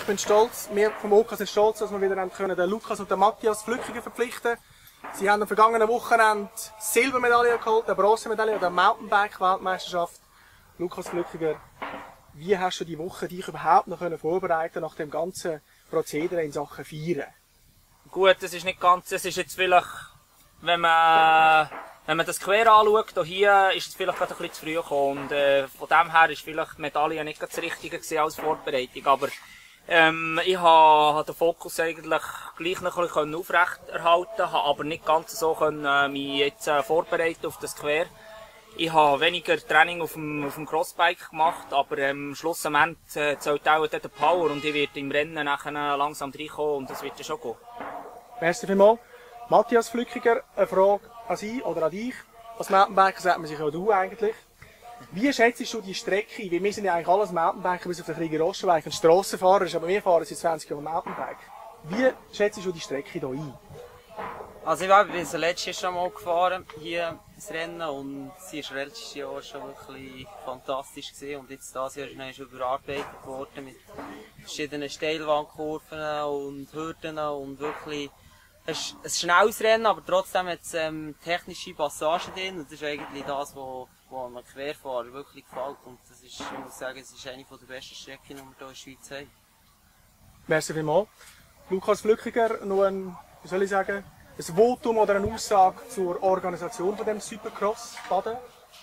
ich bin stolz, wir vom OK sind stolz, dass wir wieder den Lukas und den Matthias Flückiger verpflichten. Sie haben am vergangenen Wochenende Silbermedaille geholt, eine Bronzemedaille an der Mountainbike-Weltmeisterschaft. Lukas Flückiger, wie hast du die Woche dich überhaupt noch vorbereiten nach dem ganzen Prozedere in Sachen Feiern? Gut, das ist nicht ganz, es ist jetzt vielleicht, wenn man das quer anschaut, hier ist es vielleicht gerade ein bisschen zu früh gekommen und von dem her ist vielleicht die Medaille nicht das Richtige gewesen als Vorbereitung, aber ich habe den Fokus eigentlich gleich noch ein bisschen aufrechterhalten, habe aber nicht ganz so können, mich jetzt vorbereiten auf das Quer. Ich habe weniger Training auf dem Crossbike gemacht, aber schlussendlich zählt auch der Power und ich werde im Rennen nachher langsam reinkommen und das wird schon gehen. Merci vielmals. Matthias Flückiger, eine Frage an Sie oder an dich. Als Mountainbiker sagt man sich auch du eigentlich. Wie schätzt du die Strecke? Weil wir sind ja eigentlich alles Mountainbiker bis auf den Krieger-Osterweg. Ein Strassenfahrer ist, aber wir fahren seit 20 Jahren Mountainbike. Wie schätzt du die Strecke hier ein? Also ich bin so letztes Jahr schon mal gefahren, hier das Rennen, und sie war letztes Jahr schon wirklich fantastisch gewesen. Und jetzt dieses Jahr ist überarbeitet worden mit verschiedenen Steilwandkurven und Hürden und wirklich ein schnelles Rennen, aber trotzdem hat es technische Passagen drin, und das ist eigentlich das, was einem Querfahrer wirklich gefällt, und das ist, ich muss sagen, es ist eine der besten Strecken, die wir hier in der Schweiz haben. Merci vielmals. Lukas Flückiger, noch ein, wie soll ich sagen, ein Votum oder eine Aussage zur Organisation von dem Supercross Baden?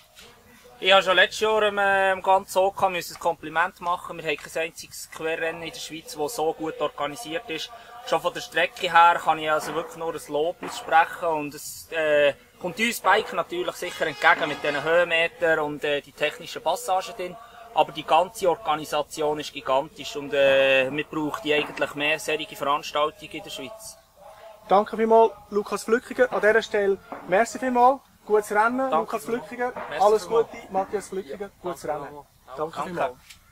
Ich habe schon letztes Jahr im ganzen OK ein Kompliment machen. Wir haben kein einziges Querrennen in der Schweiz, das so gut organisiert ist. Schon von der Strecke her kann ich also wirklich nur ein Lob aussprechen, und es kommt uns Bike natürlich sicher entgegen mit diesen Höhenmetern und die technischen Passagen drin. Aber die ganze Organisation ist gigantisch und wir brauchen eigentlich mehr solche Veranstaltungen in der Schweiz. Danke vielmals, Lukas Flückiger. An dieser Stelle merci vielmals. Gutes Rennen, Danke Lukas Flückiger. Merci Alles vielmals. Gute, Matthias Flückiger. Gutes Rennen. Danke vielmals.